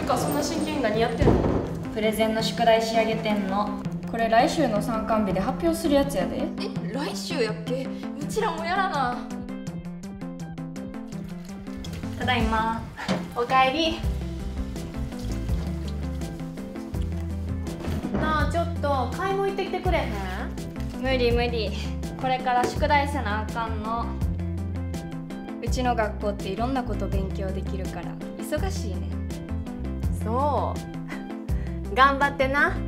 かそんな真剣に何やってんの？ プレゼンの宿題仕上げてんの。これ来週の参観日で発表するやつやで。 来週やっけ？うちらもやらな。 ただいま。 おかえり。なあ、ちょっと買い物行ってきてくれへん？ 無理無理。これから宿題せなあかんの。うちの学校っていろんなこと勉強できるから忙しいね。 そう頑張ってな。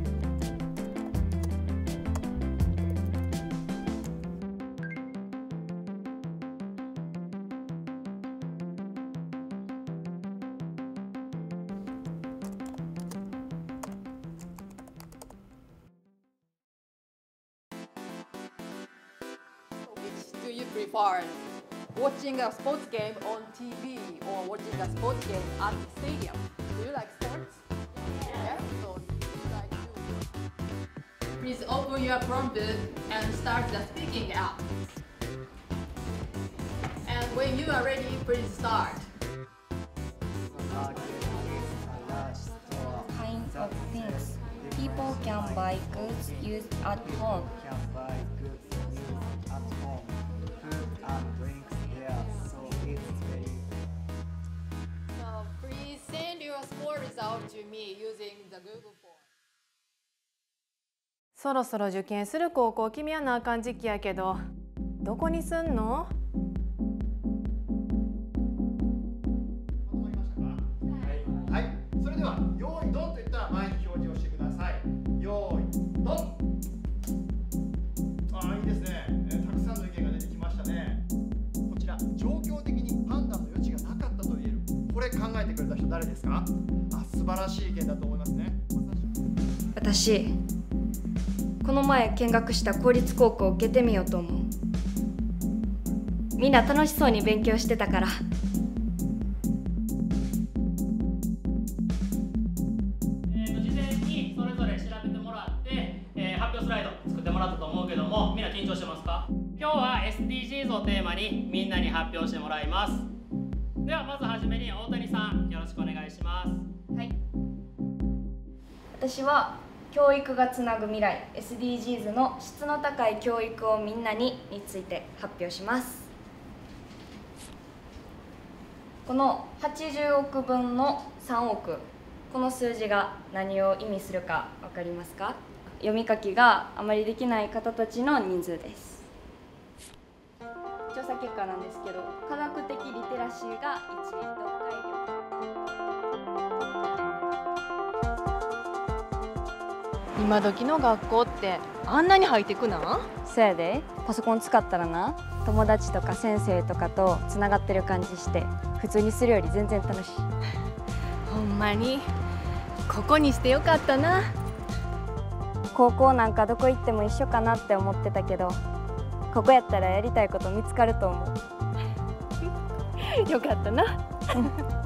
Which do you prefer? Watching a sports game on TV or watching a sports game at the stadium? Do you like sports? Yeah. So like you. Please open your Chromebook and start the speaking app. And when you are ready, please start. Kind of things people can buy goods used at home. So please send your score result to me using the Google Form. そろそろ受験する高校決めやなあかん時期やけど、どこにすんの？ はい、それでは用意ドンと言ったら前に表示をしてください。用意ドン。ああ、いいですね。たくさんの意見が出てきましたね。こちら状況的に判断の余地がなかったと言える。これ考えてくれた人誰ですか？素晴らしい意見だと思いますね。 私この前見学した公立高校を受けてみようと思う。みんな楽しそうに勉強してたから。 事前にそれぞれ調べてもらって、発表スライド作ってもらったと思うけども、みんな緊張してますか？今日は SDGs をテーマにみんなに発表してもらいます。ではまずはじめに大谷さん、よろしくお願いします。 はい。私は教育がつなぐ未来 SDGs の質の高い教育をみんなについて発表します。この80億分の3億、この数字が何を意味するか分かりますか？読み書きがあまりできない方たちの人数です。調査結果なんですけど、科学的リテラシーが1、読解力。 今時の学校ってあんなにハイテクなん？ そやで、パソコン使ったらな、友達とか先生とかとつながってる感じして普通にするより全然楽しい。 ほんまにここにしてよかったな。 高校なんかどこ行っても一緒かなって思ってたけど、ここやったらやりたいこと見つかると思う。 よかったな。